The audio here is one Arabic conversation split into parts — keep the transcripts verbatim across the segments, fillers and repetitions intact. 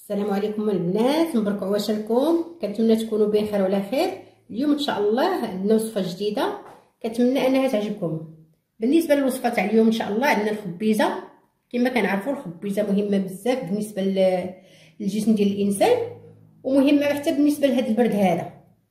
السلام عليكم البنات، مبروك عواشركم. كنتمنى تكونوا بخير وعلى خير. اليوم ان شاء الله عندنا وصفه جديده كنتمنى انها تعجبكم. بالنسبه للوصفه تاع اليوم ان شاء الله عندنا الخبيزه. كما كنعرفوا الخبيزه مهمه بزاف بالنسبه للجسم ديال الانسان، ومهمه حتى بالنسبه لهذا البرد هذا.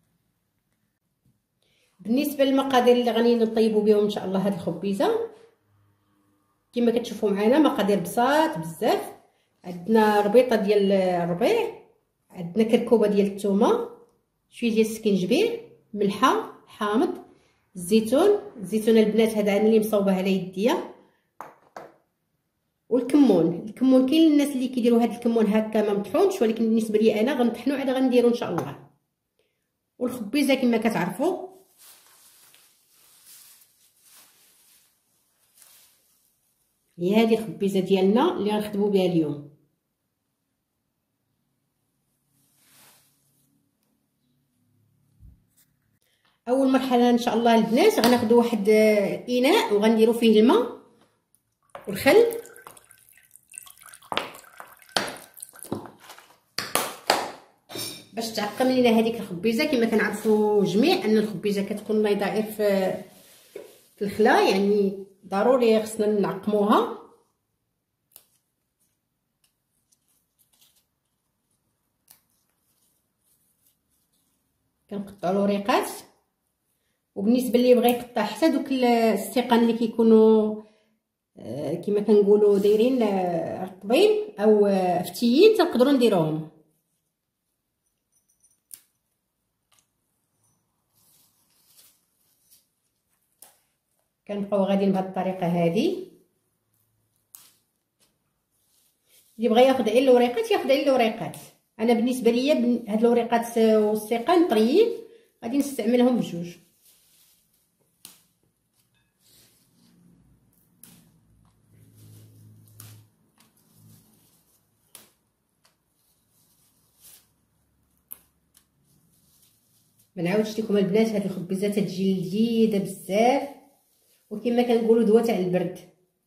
بالنسبه للمقادير اللي غادي نطيبوا بهم ان شاء الله هذه الخبيزه، كما كتشوفوا معنا مقادير بساط بزاف. عندنا ربيطه ديال الربيع، عندنا كركوبه ديال الثومه، شويه ديال السكنجبير، ملحه، حامض، الزيتون. الزيتون البنات هذا انا اللي مصوبه على يديا، والكمون. الكمون كاين الناس اللي كيديروا هذا الكمون هكا ما مطحونش، ولكن بالنسبه لي انا غنطحنو عاد غنديرو ان شاء الله. والخبيزه كما كتعرفوا هي هذه الخبيزه ديالنا اللي غنخدموا بها اليوم. اول مرحله ان شاء الله البنات غناخذوا واحد الاناء وغنديروا فيه الماء والخل، باش تعقم لينا هذيك الخبيزه. كما كنعرفوا جميع ان الخبيزه كتكون نايضه غير في في الخلا، يعني ضروري خصنا نعقموها. كنقطعوا الوريقات، وبالنسبه اللي بغى يقطع حتى دوك السيقان اللي كيكونوا كما كنقولوا دايرين رطبين او فتيين تنقدروا نديروهم. كنبقاو غاديين بهذه الطريقه هذه. اللي بغى ياخذ غير الوريقات ياخذ غير الوريقات. انا بالنسبه ليا هاد الوريقات والسيقان طريين غادي نستعملهم بجوج. ما نعاودش لكم البنات هاد الخبيزه تتجي لذيذه بزاف، وكما كنقولوا دواء تاع البرد.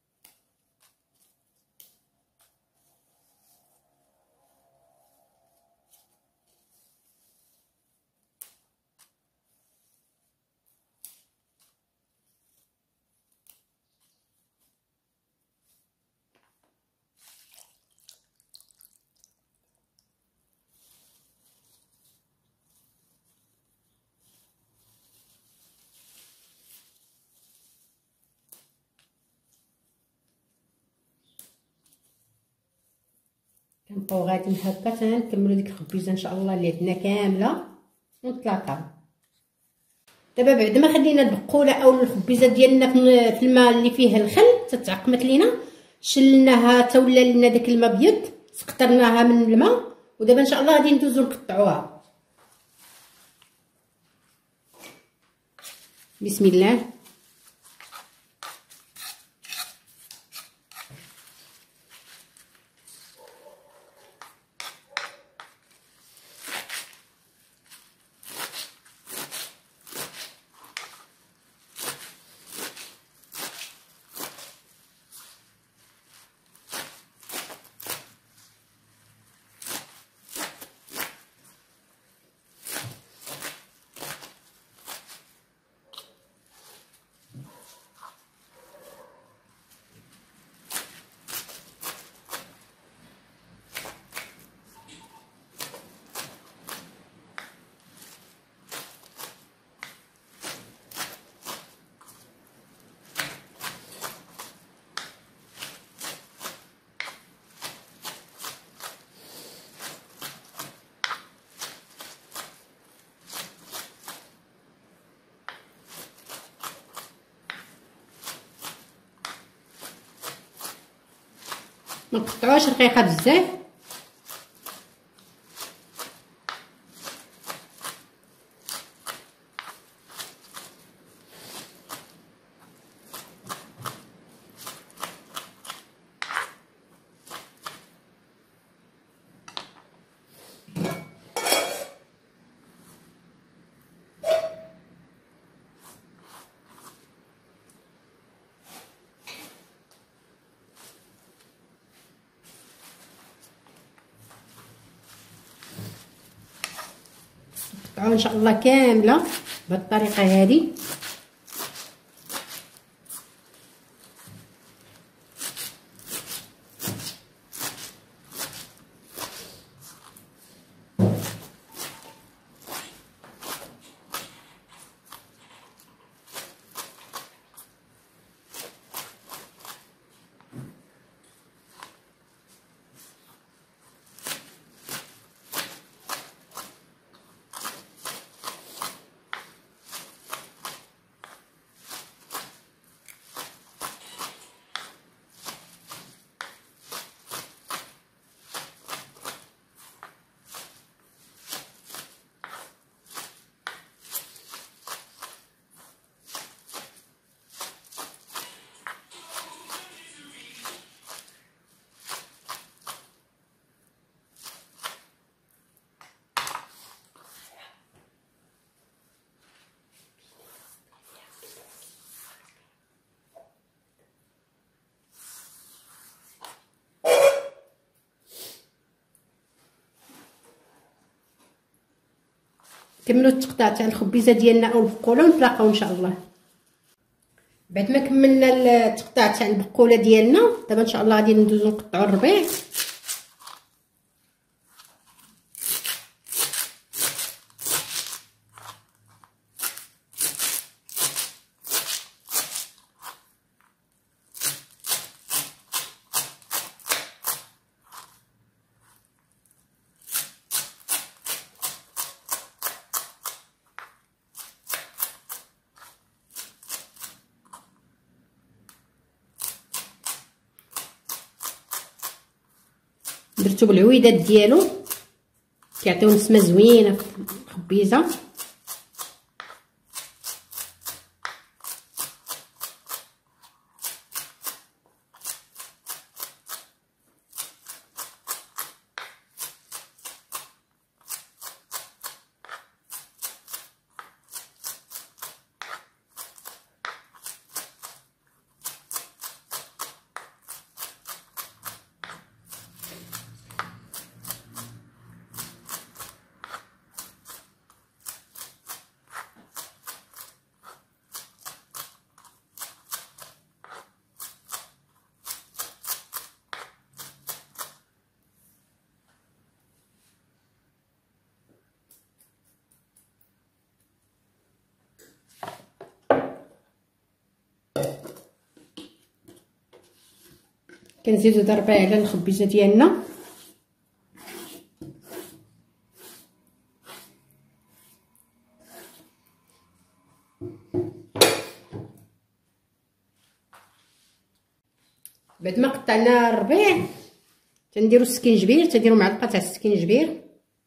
كنبقاو غاديين هكا تنكملوا ديك الخبيزه ان شاء الله اللي عندنا كامله ونتلاقاو. دابا بعد ما خدينا البقوله او الخبيزه ديالنا في الماء اللي فيه الخل تتعقمت لينا، شلناها تا ولا لنا داك الماء ابيض، سقطرناها من الماء، ودابا ان شاء الله غادي ندوزو نقطعوها. بسم الله. ما نقطعوهاش رقيقه بزاف. نقطعوها ان شاء الله كامله بهذه الطريقه هذه. كملوا التقطاع تاع الخبيزه ديالنا او البقوله ونتلاقاو ان شاء الله. بعد ما كملنا التقطاع تاع البقوله ديالنا دابا ان شاء الله غادي ندوزو نقطعوا الربيع. درتو بالعويدات ديالو كيعطيو نسمه زوينه في الخبيزه. كنزيدو هذا الربيع على الخبيزه ديالنا. بعد ما قطعنا الربيع تنديرو السكينجبير، تنديرو معلقه تاع السكينجبير،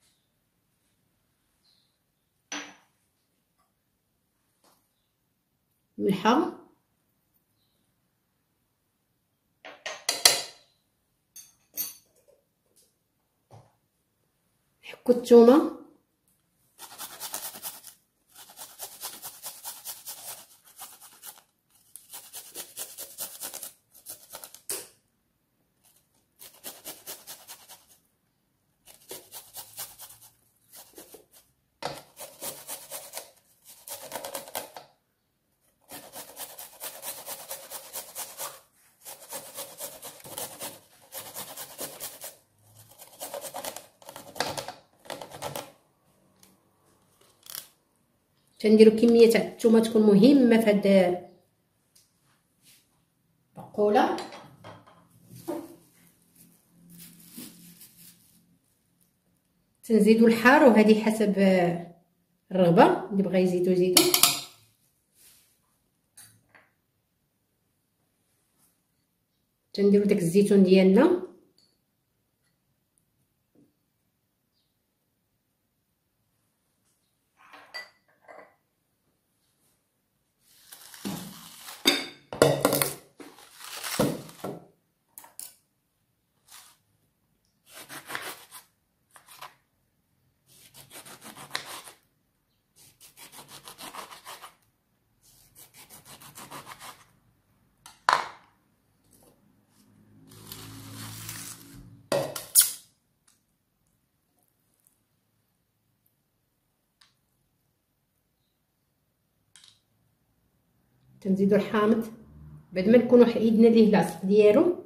ملحه، حكو الثومه، تنديرو كميه تاع الثومه تكون مهمه في هاد البقوله. تنزيدو الحار وهذه حسب الرغبه، اللي بغى يزيدو يزيدو. تنديرو داك الزيتون ديالنا، تنزيدو الحامض بعد ما نكونوا حيدنا ليه العصق ديالو.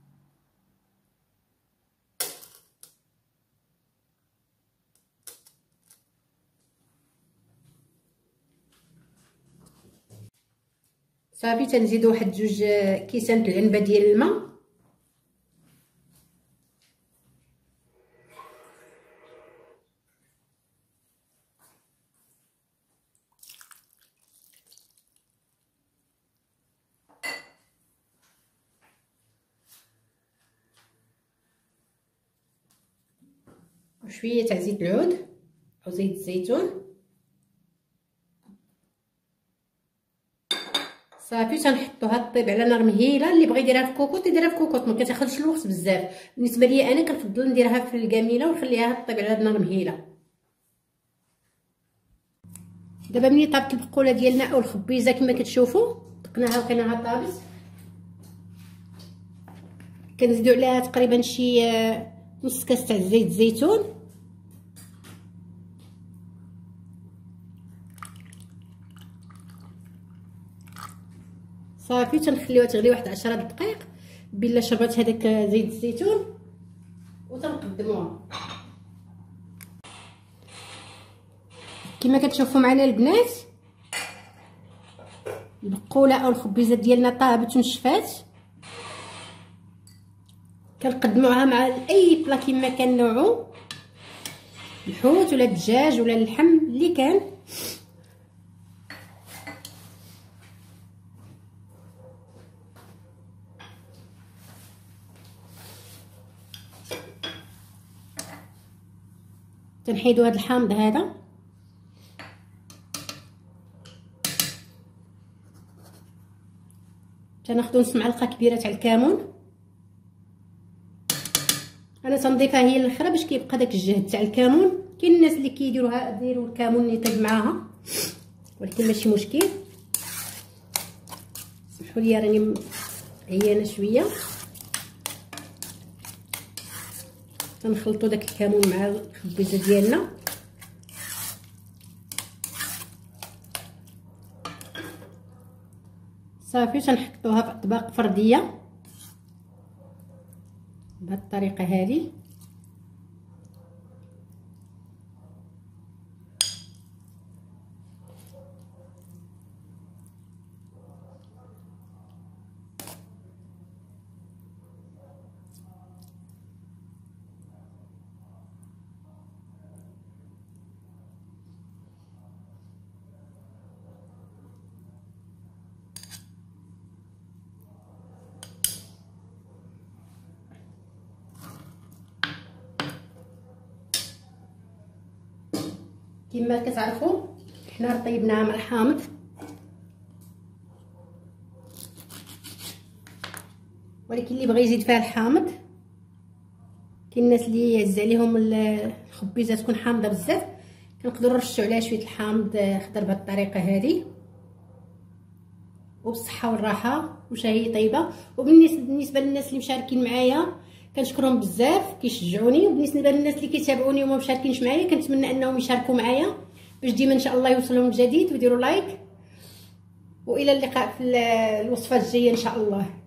صافي تنزيدو واحد جوج كيسان العنبه ديال الماء. وشويه تاع زيت العود او زيت الزيتون. صافي تنحطوها طيب على نار مهيله. اللي بغى يديرها في كوكوط يديرها في كوكوط، ما كتاخذش الوقت بزاف. بالنسبه لي انا كنفضل نديرها في الكاميله ونخليها طيب على نار مهيله. دابا ملي طابت البقوله ديالنا او الخبيزه كما كتشوفوا دقناها وكانها طابت، كنزيدوا عليها تقريبا شي نص كاس تاع زيت الزيتون. صافي تنخليوها تغلي واحد عشرة دقائق بلا شربات هذاك زيت الزيتون وتنقدموها. كما كتشوفوا معنا البنات البقوله او الخبيزه ديالنا طابت ونشفات. كنقدموها مع اي بلا كما كان نوعو، الحوت ولا الدجاج ولا اللحم اللي كان. تنحيدو هذا الحامض هذا. تناخدو نص معلقه كبيره تاع الكمون. انا تنضيفها هي الاخرى باش كيبقى داك الجهد تاع الكمون. كاين الناس اللي كيديروها ديروا الكمون يطيب معاها، ولكن ماشي مشكل. سمحوا لي راني عيانه شويه. تنخلطوا داك الكمون مع الخبيزه ديالنا. صافي تنحطوها في اطباق فرديه بهذه الطريقه هذه. كما كتعرفوا حنا طيبناها مع الحامض، ولكن اللي بغى يزيد فيها الحامض، كاين الناس اللي يعز عليهم الخبيزه تكون حامضه بزاف، كنقدروا نرشوا عليها شويه الحامض خضر بهذه الطريقه هذه. وبالصحه والراحه وشهيه طيبه. وبالنسبه للناس اللي مشاركين معايا كنشكرهم بزاف كيشجعوني، وبالنسبه للناس اللي كيتابعوني وما مشاركينش معايا كنتمنى انهم يشاركوا معايا باش ديما ان شاء الله يوصلهم الجديد ويديروا لايك. والى اللقاء في الوصفات الجايه ان شاء الله.